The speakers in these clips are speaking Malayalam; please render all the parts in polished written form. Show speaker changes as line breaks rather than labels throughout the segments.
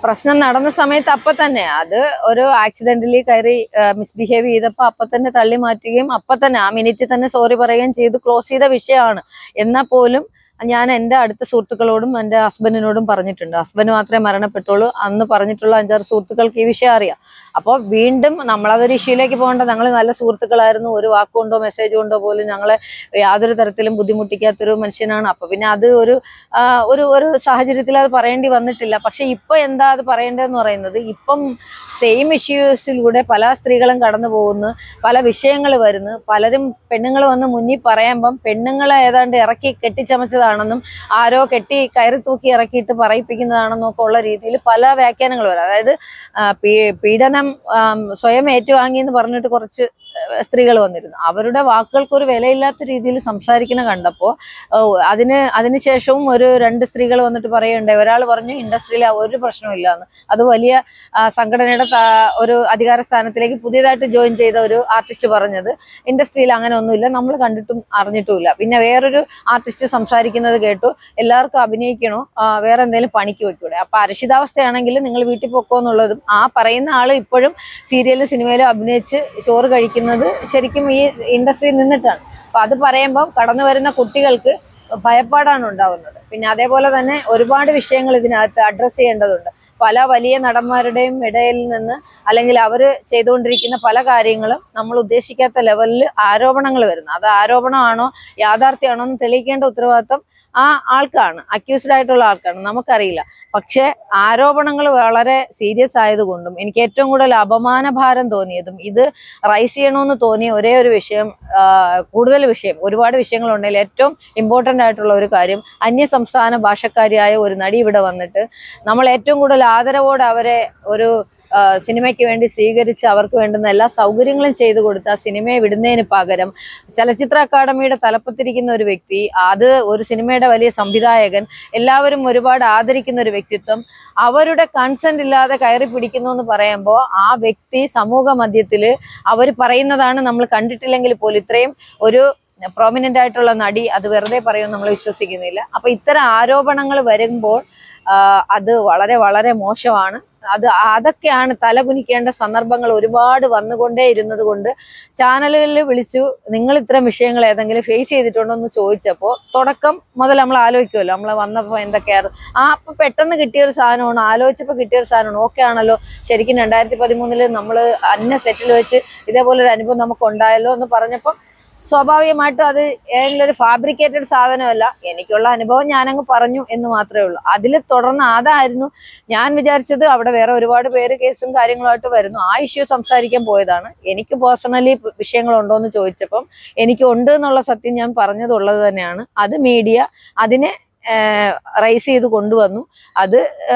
പ്രശ്നം നടന്ന സമയത്ത് അപ്പൊ തന്നെ അത് ഒരു ആക്സിഡന്റലി കയറി മിസ്ബിഹേവ് ചെയ്തപ്പോൾ അപ്പൊ തന്നെ തള്ളി മാറ്റുകയും അപ്പൊ തന്നെ ആ മിനിറ്റ് തന്നെ സോറി പറയുകയും ചെയ്ത് ക്ലോസ് ചെയ്ത വിഷയമാണ്. എന്നാൽ പോലും ഞാൻ എൻ്റെ അടുത്ത സുഹൃത്തുക്കളോടും എൻ്റെ ഹസ്ബൻഡിനോടും പറഞ്ഞിട്ടുണ്ട്. ഹസ്ബൻഡ് മാത്രമേ മരണപ്പെട്ടുള്ളൂ. അന്ന് പറഞ്ഞിട്ടുള്ള 5-6 സുഹൃത്തുക്കൾക്ക് ഈ വിഷയം അറിയാം. അപ്പോൾ വീണ്ടും നമ്മളതൊരു ഇഷ്യൂലേക്ക് പോകേണ്ട. ഞങ്ങൾ നല്ല സുഹൃത്തുക്കളായിരുന്നു. ഒരു വാക്കുകൊണ്ടോ മെസ്സേജ് കൊണ്ടോ പോലും ഞങ്ങളെ യാതൊരു തരത്തിലും ബുദ്ധിമുട്ടിക്കാത്തൊരു മനുഷ്യനാണ്. അപ്പൊ പിന്നെ അത് ഒരു ഒരു സാഹചര്യത്തിൽ അത് പറയേണ്ടി വന്നിട്ടില്ല. പക്ഷെ ഇപ്പൊ എന്താ അത് പറയേണ്ടതെന്ന് പറയുന്നത്, ഇപ്പം സെയിം ഇഷ്യൂസിലൂടെ പല സ്ത്രീകളും കടന്നു പോകുന്നു, പല വിഷയങ്ങൾ വരുന്നു. പലരും പെണ്ണുങ്ങൾ വന്ന് മുന്നിൽ പറയുമ്പം പെണ്ണുങ്ങളെ ഏതാണ്ട് ഇറക്കി കെട്ടിച്ചമച്ചതാണെന്നും ആരോ കെട്ടി കയറി തൂക്കി ഇറക്കിയിട്ട് പറയിപ്പിക്കുന്നതാണെന്നും ഒക്കെ ഉള്ള രീതിയിൽ പല വ്യാഖ്യാനങ്ങൾ വരും. അതായത് പീഡനം സ്വയം ഏറ്റുവാങ്ങി എന്ന് പറഞ്ഞിട്ട് കുറച്ച് സ്ത്രീകൾ വന്നിരുന്നു. അവരുടെ വാക്കുകൾക്ക് ഒരു വിലയില്ലാത്ത രീതിയിൽ സംസാരിക്കുന്ന കണ്ടപ്പോൾ അതിനുശേഷവും ഒരു 2 സ്ത്രീകൾ വന്നിട്ട് പറയുന്നുണ്ട്. ഒരാൾ പറഞ്ഞു ഇൻഡസ്ട്രിയിൽ ഒരു പ്രശ്നമില്ല എന്ന്. അത് വലിയ സംഘടനയുടെ ഒരു അധികാര സ്ഥാനത്തിലേക്ക് പുതിയതായിട്ട് ജോയിൻ ചെയ്ത ഒരു ആർട്ടിസ്റ്റ് പറഞ്ഞത് ഇൻഡസ്ട്രിയിൽ അങ്ങനെ ഒന്നുമില്ല, നമ്മൾ കണ്ടിട്ടും അറിഞ്ഞിട്ടുമില്ല. പിന്നെ വേറൊരു ആർട്ടിസ്റ്റ് സംസാരിക്കുന്നത് കേട്ടു, എല്ലാവർക്കും അഭിനയിക്കണോ, വേറെ എന്തെങ്കിലും പണിക്ക് വെക്കൂടെ, അപ്പൊ അരക്ഷിതാവസ്ഥയാണെങ്കിൽ നിങ്ങൾ വീട്ടിൽ പൊക്കോ എന്നുള്ളതും, ആ പറയുന്ന ആള് ഇപ്പോഴും സീരിയലും സിനിമയിലും അഭിനയിച്ച് ചോറ് കഴിക്കുന്നത് ശരിക്കും ഈ ഇൻഡസ്ട്രിയിൽ നിന്നിട്ടാണ്. അപ്പൊ അത് പറയുമ്പോൾ കടന്നു വരുന്ന കുട്ടികൾക്ക് ഭയപ്പാടാണ് ഉണ്ടാവുന്നത്. പിന്നെ അതേപോലെ തന്നെ ഒരുപാട് വിഷയങ്ങൾ ഇതിനകത്ത് അഡ്രസ്സ് ചെയ്യേണ്ടതുണ്ട്. പല വലിയ നടന്മാരുടെയും ഇടയിൽ നിന്ന് അല്ലെങ്കിൽ അവർ ചെയ്തുകൊണ്ടിരിക്കുന്ന പല കാര്യങ്ങളും നമ്മൾ ഉദ്ദേശിക്കാത്ത ലെവലിൽ ആരോപണങ്ങൾ വരുന്നു. അത് ആരോപണമാണോ യാഥാർത്ഥ്യമാണോ എന്ന് തെളിയിക്കേണ്ട ഉത്തരവാദിത്വം ആ ആൾക്കാണ്, അക്യൂസ്ഡ് ആയിട്ടുള്ള ആൾക്കാണ്, നമുക്കറിയില്ല. പക്ഷെ ആരോപണങ്ങൾ വളരെ സീരിയസ് ആയതുകൊണ്ടും എനിക്ക് ഏറ്റവും കൂടുതൽ അപമാനഭാരം തോന്നിയതും ഇത് റൈസ് ചെയ്യണമെന്ന് തോന്നിയ ഒരേ ഒരു വിഷയം, ഒരുപാട് വിഷയങ്ങളുണ്ടെങ്കിൽ ഏറ്റവും ഇമ്പോർട്ടൻ്റ് ആയിട്ടുള്ള ഒരു കാര്യം, അന്യസംസ്ഥാന ഭാഷക്കാരിയായ ഒരു നടി ഇവിടെ വന്നിട്ട് നമ്മൾ ഏറ്റവും കൂടുതൽ ആദരവോടെ അവരെ ഒരു സിനിമയ്ക്ക് വേണ്ടി സ്വീകരിച്ച് അവർക്ക് വേണ്ടുന്ന എല്ലാ സൗകര്യങ്ങളും ചെയ്തു കൊടുത്ത സിനിമയെ വിടുന്നതിന് പകരം ചലച്ചിത്ര അക്കാദമിയുടെ തലപ്പത്തിരിക്കുന്ന ഒരു വ്യക്തി, അത് ഒരു സിനിമയുടെ വലിയ സംവിധായകൻ, എല്ലാവരും ഒരുപാട് ആദരിക്കുന്ന ഒരു വ്യക്തിത്വം അവരുടെ കൺസെന്റ് ഇല്ലാതെ കയറി പിടിക്കുന്നു എന്ന് പറയുമ്പോൾ ആ വ്യക്തി സമൂഹ മധ്യത്തിൽ അവർ പറയുന്നതാണ് നമ്മൾ കണ്ടിട്ടില്ലെങ്കിൽ പോലും ഇത്രയും ഒരു പ്രോമിനന്റ് ആയിട്ടുള്ള നടി അത് വെറുതെ പറയുമെന്ന് നമ്മൾ വിശ്വസിക്കുന്നില്ല. അപ്പൊ ഇത്തരം ആരോപണങ്ങൾ വരുമ്പോൾ അത് വളരെ വളരെ മോശമാണ്. അതൊക്കെയാണ് തലകുനിക്കേണ്ട സന്ദർഭങ്ങൾ ഒരുപാട് വന്നുകൊണ്ടേ ഇരുന്നത് കൊണ്ട് ചാനലുകളിൽ വിളിച്ചു നിങ്ങൾ ഇത്തരം വിഷയങ്ങൾ ഏതെങ്കിലും ഫേസ് ചെയ്തിട്ടുണ്ടോ എന്ന് ചോദിച്ചപ്പോൾ തുടക്കം മുതൽ നമ്മൾ ആലോചിക്കുമല്ലോ, നമ്മൾ വന്നപ്പോൾ എന്തൊക്കെയാണ് അപ്പൊ പെട്ടെന്ന് കിട്ടിയൊരു സാധനമാണ്, ആലോചിച്ചപ്പോൾ കിട്ടിയൊരു സാധനമാണ്, ഓക്കെ ആണല്ലോ. ശരിക്കും 2013 നമ്മൾ അന്ന സെറ്റിൽ വെച്ച് ഇതേപോലൊരു അനുഭവം നമുക്ക് ഉണ്ടായല്ലോ എന്ന് പറഞ്ഞപ്പോൾ സ്വാഭാവികമായിട്ടും അത് ഏതെങ്കിലും ഒരു ഫാബ്രിക്കേറ്റഡ് സാധനമല്ല, എനിക്കുള്ള അനുഭവം ഞാനങ്ങ് പറഞ്ഞു എന്ന് മാത്രമേ ഉള്ളൂ. അതിൽ തുടർന്ന് അതായിരുന്നു ഞാൻ വിചാരിച്ചത്. അവിടെ വേറെ ഒരുപാട് പേര് കേസും കാര്യങ്ങളുമായിട്ട് വരുന്നു, ആ ഇഷ്യൂ സംസാരിക്കാൻ പോയതാണ്. എനിക്ക് പേഴ്സണലി വിഷയങ്ങളുണ്ടോ എന്ന് ചോദിച്ചപ്പം എനിക്ക് ഉണ്ട് എന്നുള്ള സത്യം ഞാൻ പറഞ്ഞതുള്ളത് തന്നെയാണ്. അത് മീഡിയ അതിനെ റൈസ് ചെയ്ത് കൊണ്ടുവന്നു. അത്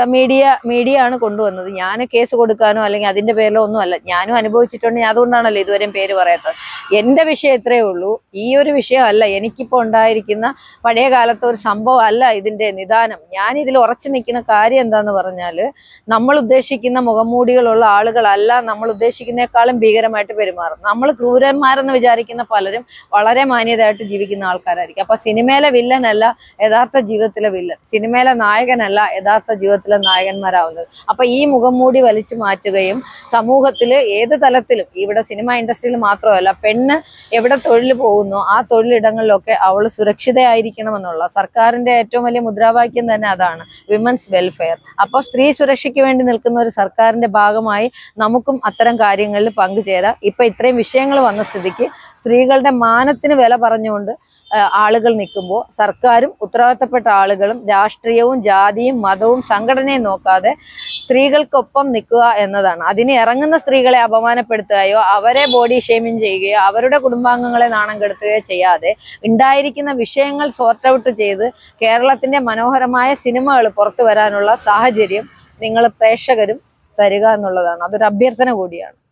മീഡിയ ആണ് കൊണ്ടുവന്നത്. ഞാൻ കേസ് കൊടുക്കാനോ അല്ലെങ്കിൽ അതിന്റെ പേരിലോ ഒന്നും അല്ല. ഞാനും അനുഭവിച്ചിട്ടുണ്ട്, അതുകൊണ്ടാണല്ലോ ഇതുവരെയും പേര് പറയാത്തത്. എന്റെ വിഷയം ഇത്രയേ ഉള്ളൂ. ഈ ഒരു വിഷയമല്ല എനിക്കിപ്പോൾ ഉണ്ടായിരിക്കുന്ന പഴയ കാലത്തെ ഒരു സംഭവം അല്ല ഇതിന്റെ നിദാനം. ഞാൻ ഇതിൽ ഉറച്ചു നിൽക്കുന്ന കാര്യം എന്താന്ന് പറഞ്ഞാൽ, നമ്മൾ ഉദ്ദേശിക്കുന്ന മുഖംമൂടികളുള്ള ആളുകളല്ല നമ്മൾ ഉദ്ദേശിക്കുന്നേക്കാളും ഭീകരമായിട്ട് പെരുമാറും. നമ്മൾ ക്രൂരന്മാരെന്ന് വിചാരിക്കുന്ന പലരും വളരെ മാന്യതയായിട്ട് ജീവിക്കുന്ന ആൾക്കാരായിരിക്കും. അപ്പൊ സിനിമയിലെ വില്ലനല്ല യഥാർത്ഥ ജീവിതത്തിലെ വില്ലൻ, സിനിമയിലെ നായകനല്ല യഥാർത്ഥ ജീവിതത്തിലെ നായകന്മാരാവുന്നത്. അപ്പൊ ഈ മുഖംമൂടി വലിച്ചു മാറ്റുകയും സമൂഹത്തില് ഏത് തലത്തിലും, ഇവിടെ സിനിമ ഇൻഡസ്ട്രിയിൽ മാത്രമല്ല, പെണ്ണ് എവിടെ തൊഴിൽ പോകുന്നു ആ തൊഴിലിടങ്ങളിലൊക്കെ അവൾ സുരക്ഷിതയായിരിക്കണമെന്നുള്ള സർക്കാരിന്റെ ഏറ്റവും വലിയ മുദ്രാവാക്യം തന്നെ അതാണ്, വിമൻസ് വെൽഫെയർ. അപ്പോൾ സ്ത്രീ സുരക്ഷയ്ക്ക് വേണ്ടി നിൽക്കുന്ന ഒരു സർക്കാരിന്റെ ഭാഗമായി നമുക്കും അത്തരം കാര്യങ്ങളിൽ പങ്കുചേരാം. ഇപ്പൊ ഇത്രയും വിഷയങ്ങൾ വന്ന സ്ഥിതിക്ക് സ്ത്രീകളുടെ മാനത്തിന് വില പറഞ്ഞുകൊണ്ട് ആളുകൾ നിൽക്കുമ്പോൾ സർക്കാരും ഉത്തരവാദിത്തപ്പെട്ട ആളുകളും രാഷ്ട്രീയവും ജാതിയും മതവും സംഘടനയും നോക്കാതെ സ്ത്രീകൾക്കൊപ്പം നിൽക്കുക എന്നതാണ്. അതിന് ഇറങ്ങുന്ന സ്ത്രീകളെ അപമാനപ്പെടുത്തുകയോ അവരെ ബോഡി ഷെയ്മിങ് ചെയ്യുകയോ അവരുടെ കുടുംബാംഗങ്ങളെ നാണം കെടുത്തുകയോ ചെയ്യാതെ ഉണ്ടായിരിക്കുന്ന വിഷയങ്ങൾ സോർട്ട് ഔട്ട് ചെയ്ത് കേരളത്തിന്റെ മനോഹരമായ സിനിമകൾ പുറത്തു വരാനുള്ള സാഹചര്യം നിങ്ങൾ പ്രേക്ഷകരും തരിക എന്നുള്ളതാണ്. അതൊരു അഭ്യർത്ഥന കൂടിയാണ്.